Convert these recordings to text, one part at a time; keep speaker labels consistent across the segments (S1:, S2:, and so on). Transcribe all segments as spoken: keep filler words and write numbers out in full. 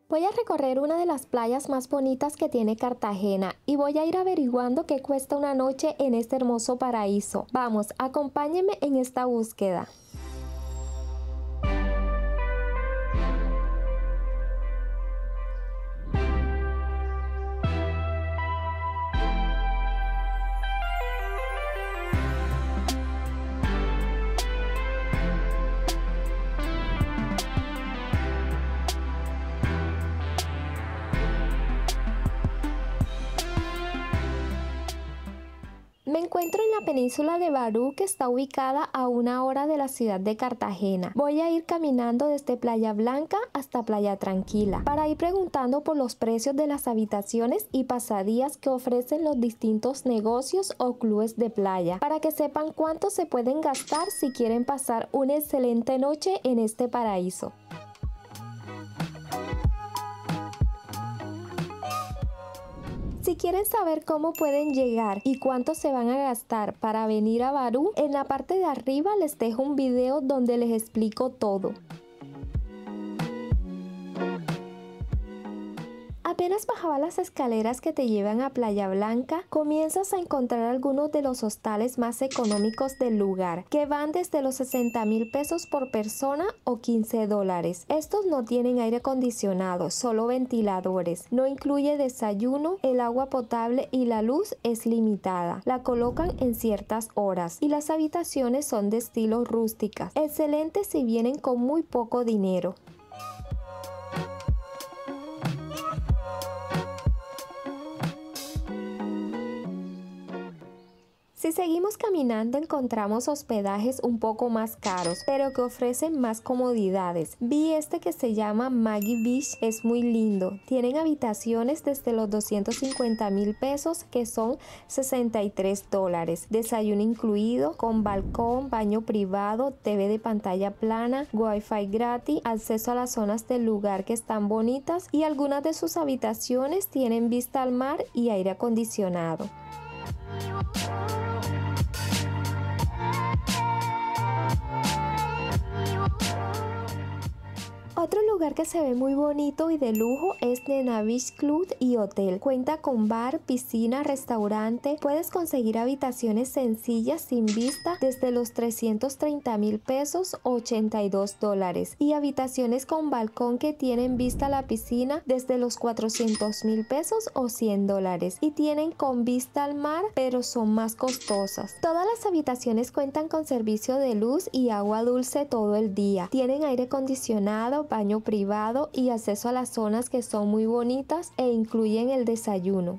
S1: Voy a recorrer una de las playas más bonitas que tiene Cartagena y voy a ir averiguando qué cuesta una noche en este hermoso paraíso. Vamos, acompáñenme en esta búsqueda. Me encuentro en la península de Barú, que está ubicada a una hora de la ciudad de Cartagena. Voy a ir caminando desde Playa Blanca hasta Playa Tranquila para ir preguntando por los precios de las habitaciones y pasadías que ofrecen los distintos negocios o clubes de playa, para que sepan cuánto se pueden gastar si quieren pasar una excelente noche en este paraíso. Si quieren saber cómo pueden llegar y cuánto se van a gastar para venir a Barú, en la parte de arriba les dejo un video donde les explico todo. Apenas bajaba las escaleras que te llevan a Playa Blanca, comienzas a encontrar algunos de los hostales más económicos del lugar, que van desde los sesenta mil pesos por persona o quince dólares. Estos no tienen aire acondicionado, solo ventiladores. No incluye desayuno, el agua potable y la luz es limitada. La colocan en ciertas horas y las habitaciones son de estilo rústicas. Excelentes si vienen con muy poco dinero. Si seguimos caminando encontramos hospedajes un poco más caros, pero que ofrecen más comodidades. Vi este que se llama Maggie Beach, es muy lindo. Tienen habitaciones desde los doscientos cincuenta mil pesos, que son sesenta y tres dólares. Desayuno incluido, con balcón, baño privado, T V de pantalla plana, wifi gratis, acceso a las zonas del lugar que están bonitas y algunas de sus habitaciones tienen vista al mar y aire acondicionado. Otro lugar que se ve muy bonito y de lujo es Nena Beach Club y Hotel. Cuenta con bar, piscina, restaurante. Puedes conseguir habitaciones sencillas sin vista desde los trescientos treinta mil pesos o ochenta y dos dólares. Y habitaciones con balcón que tienen vista a la piscina desde los cuatrocientos mil pesos o cien dólares. Y tienen con vista al mar, pero son más costosas. Todas las habitaciones cuentan con servicio de luz y agua dulce todo el día. Tienen aire acondicionado, baño privado y acceso a las zonas que son muy bonitas e incluyen el desayuno.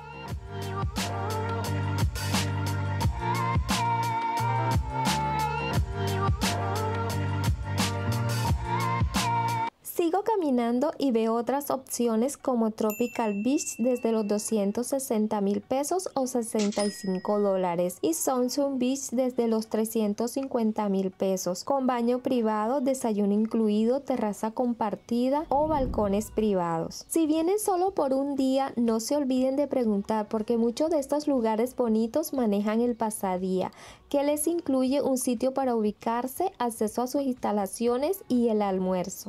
S1: Sigo caminando y veo otras opciones como Tropical Beach desde los doscientos sesenta mil pesos o sesenta y cinco dólares y Sunshine Beach desde los trescientos cincuenta mil pesos, con baño privado, desayuno incluido, terraza compartida o balcones privados. Si vienen solo por un día, no se olviden de preguntar, porque muchos de estos lugares bonitos manejan el pasadía, que les incluye un sitio para ubicarse, acceso a sus instalaciones y el almuerzo.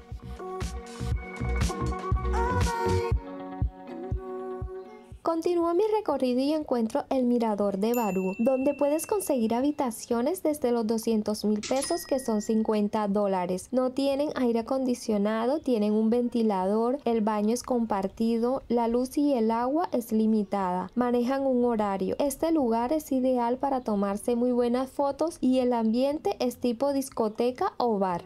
S1: Continúo mi recorrido y encuentro el Mirador de Barú, donde puedes conseguir habitaciones desde los doscientos mil pesos, que son cincuenta dólares. No tienen aire acondicionado, tienen un ventilador, el baño es compartido, la luz y el agua es limitada. Manejan un horario. Este lugar es ideal para tomarse muy buenas fotos y el ambiente es tipo discoteca o bar.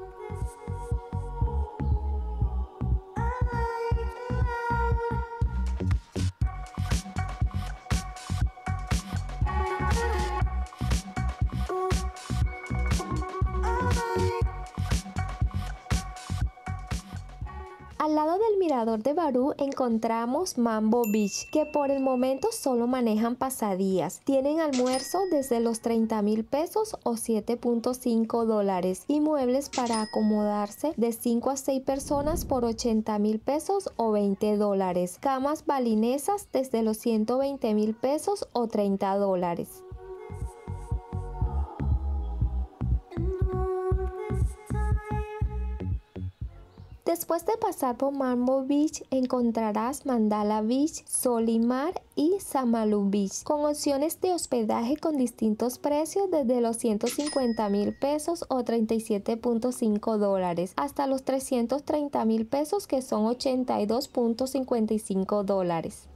S1: Al lado del Mirador de Barú encontramos Mambo Beach, que por el momento solo manejan pasadías. Tienen almuerzo desde los treinta mil pesos o siete punto cinco dólares y muebles para acomodarse de cinco a seis personas por ochenta mil pesos o veinte dólares. Camas balinesas desde los ciento veinte mil pesos o treinta dólares. Después de pasar por Mambo Beach, encontrarás Mandala Beach, Solimar y Samalú Beach, con opciones de hospedaje con distintos precios desde los ciento cincuenta mil pesos o treinta y siete punto cinco dólares hasta los trescientos treinta mil pesos, que son ochenta y dos punto cincuenta y cinco dólares.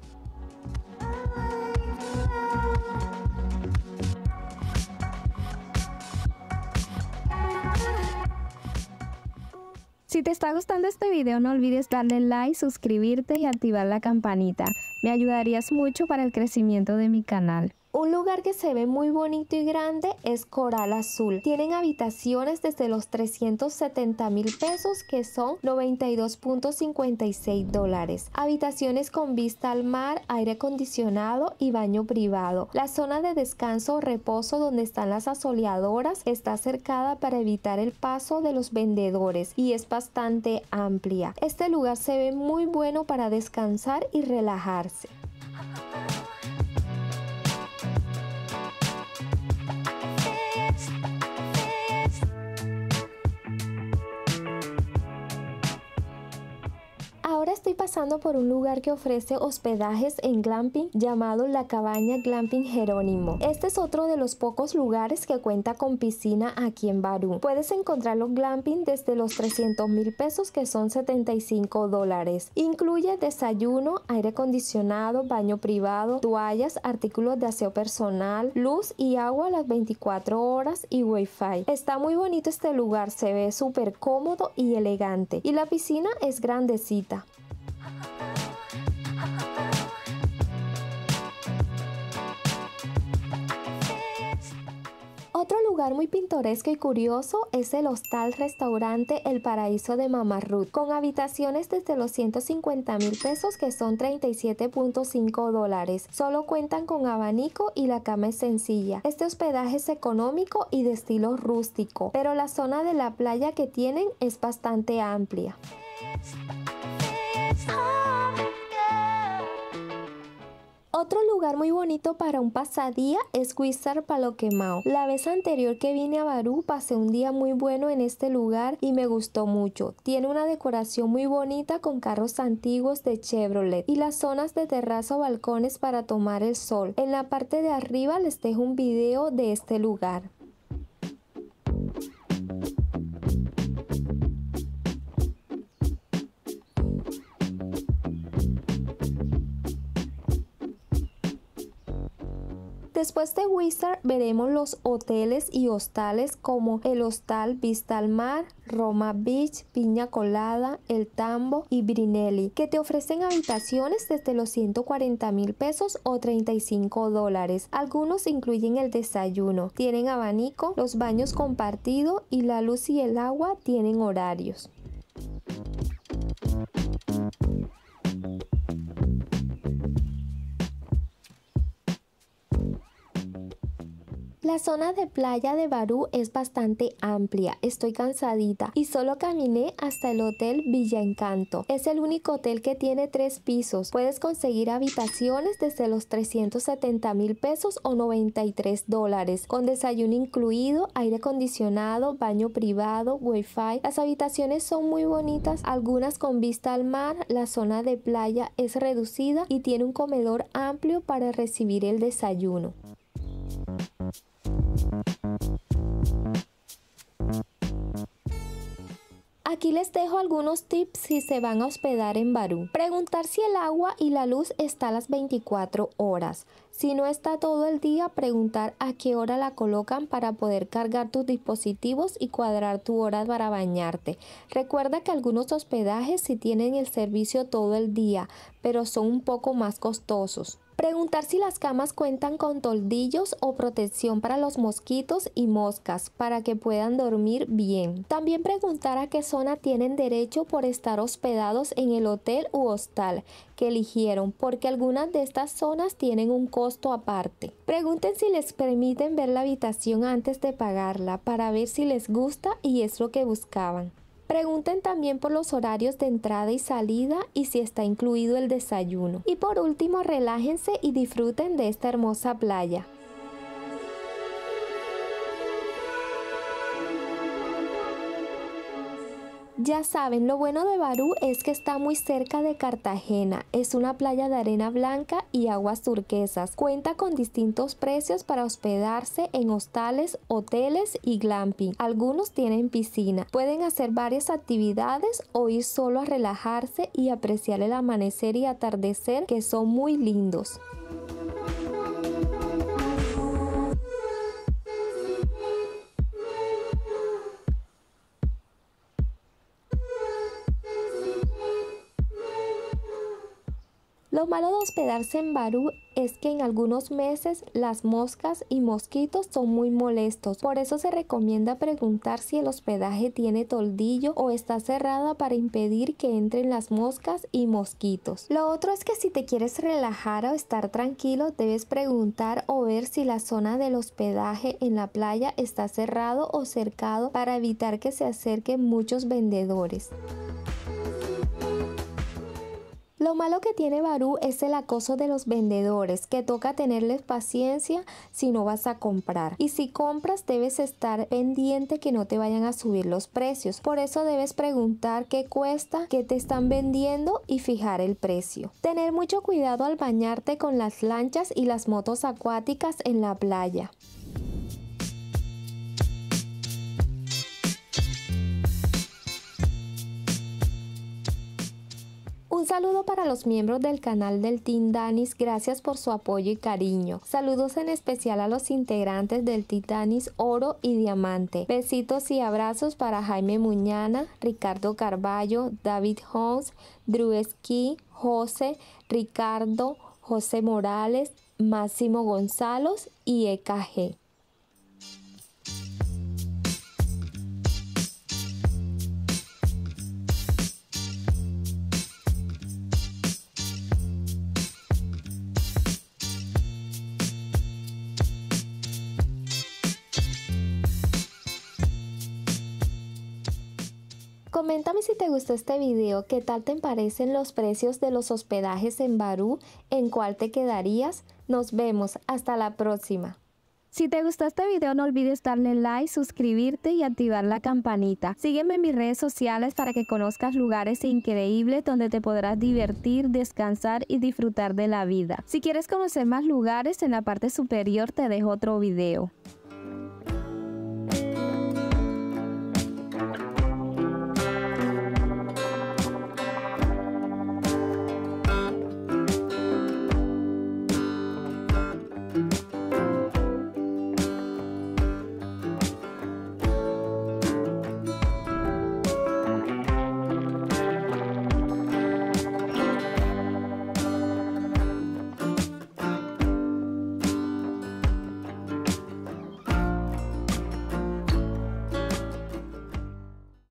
S2: Si te está gustando este video, no olvides darle like, suscribirte y activar la campanita. Me ayudarías mucho para el crecimiento de mi canal.
S1: Un lugar que se ve muy bonito y grande es Coral Azul. Tienen habitaciones desde los trescientos setenta mil pesos, que son noventa y dos punto cincuenta y seis dólares. Habitaciones con vista al mar, aire acondicionado y baño privado. La zona de descanso o reposo donde están las asoleadoras está cercada para evitar el paso de los vendedores y es bastante amplia. Este lugar se ve muy bueno para descansar y relajarse. Ahora estoy pasando por un lugar que ofrece hospedajes en glamping llamado La Cabaña Glamping Jerónimo. Este es otro de los pocos lugares que cuenta con piscina aquí en Barú. Puedes encontrar los glamping desde los trescientos mil pesos, que son setenta y cinco dólares. Incluye desayuno, aire acondicionado, baño privado, toallas, artículos de aseo personal, luz y agua a las veinticuatro horas y wifi. Está muy bonito este lugar, se ve súper cómodo y elegante y la piscina es grandecita. Otro lugar muy pintoresco y curioso es el hostal restaurante El Paraíso de Mama Ruth, con habitaciones desde los ciento cincuenta mil pesos, que son treinta y siete punto cinco dólares. Solo cuentan con abanico y la cama es sencilla. Este hospedaje es económico y de estilo rústico, pero la zona de la playa que tienen es bastante amplia. Otro lugar muy bonito para un pasadía es Wizard Palo Quemao. La vez anterior que vine a Barú pasé un día muy bueno en este lugar y me gustó mucho. Tiene una decoración muy bonita con carros antiguos de Chevrolet y las zonas de terraza o balcones para tomar el sol. En la parte de arriba les dejo un video de este lugar. Después de Wizard veremos los hoteles y hostales como el Hostal Vista al Mar, Roma Beach, Piña Colada, El Tambo y Brinelli, que te ofrecen habitaciones desde los ciento cuarenta mil pesos o treinta y cinco dólares. Algunos incluyen el desayuno, tienen abanico, los baños compartidos y la luz y el agua tienen horarios. La zona de playa de Barú es bastante amplia, estoy cansadita y solo caminé hasta el hotel Villa Encanto. Es el único hotel que tiene tres pisos. Puedes conseguir habitaciones desde los trescientos setenta mil pesos o noventa y tres dólares, con desayuno incluido, aire acondicionado, baño privado, wifi. Las habitaciones son muy bonitas, algunas con vista al mar. La zona de playa es reducida y tiene un comedor amplio para recibir el desayuno. Aquí les dejo algunos tips si se van a hospedar en Barú. Preguntar si el agua y la luz está a las veinticuatro horas. Si no está todo el día, preguntar a qué hora la colocan para poder cargar tus dispositivos y cuadrar tu hora para bañarte. Recuerda que algunos hospedajes sí tienen el servicio todo el día, pero son un poco más costosos. Preguntar si las camas cuentan con toldillos o protección para los mosquitos y moscas para que puedan dormir bien. También preguntar a qué zona tienen derecho por estar hospedados en el hotel u hostal que eligieron, porque algunas de estas zonas tienen un costo aparte. Pregunten si les permiten ver la habitación antes de pagarla para ver si les gusta y es lo que buscaban. Pregunten también por los horarios de entrada y salida y si está incluido el desayuno. Y por último, relájense y disfruten de esta hermosa playa. Ya saben, lo bueno de Barú es que está muy cerca de Cartagena. Es una playa de arena blanca y aguas turquesas. Cuenta con distintos precios para hospedarse en hostales, hoteles y glamping. Algunos tienen piscina. Pueden hacer varias actividades o ir solo a relajarse y apreciar el amanecer y atardecer, que son muy lindos. Lo malo de hospedarse en Barú es que en algunos meses las moscas y mosquitos son muy molestos. Por eso se recomienda preguntar si el hospedaje tiene toldillo o está cerrada para impedir que entren las moscas y mosquitos. Lo otro es que si te quieres relajar o estar tranquilo, debes preguntar o ver si la zona del hospedaje en la playa está cerrado o cercado para evitar que se acerquen muchos vendedores. Lo malo que tiene Barú es el acoso de los vendedores, que toca tenerles paciencia si no vas a comprar. Y si compras debes estar pendiente que no te vayan a subir los precios. Por eso debes preguntar qué cuesta, qué te están vendiendo y fijar el precio. Tener mucho cuidado al bañarte con las lanchas y las motos acuáticas en la playa. Un saludo para los miembros del canal del Team Danis, gracias por su apoyo y cariño. Saludos en especial a los integrantes del Team Danis Oro y Diamante. Besitos y abrazos para Jaime Muñana, Ricardo Carballo, David Holmes, Drew Esquí, José, Ricardo, José Morales, Máximo Gonzalo y E K G. Coméntame si te gustó este video, qué tal te parecen los precios de los hospedajes en Barú, en cuál te quedarías. Nos vemos, hasta la próxima.
S2: Si te gustó este video no olvides darle like, suscribirte y activar la campanita. Sígueme en mis redes sociales para que conozcas lugares increíbles donde te podrás divertir, descansar y disfrutar de la vida. Si quieres conocer más lugares, en la parte superior te dejo otro video.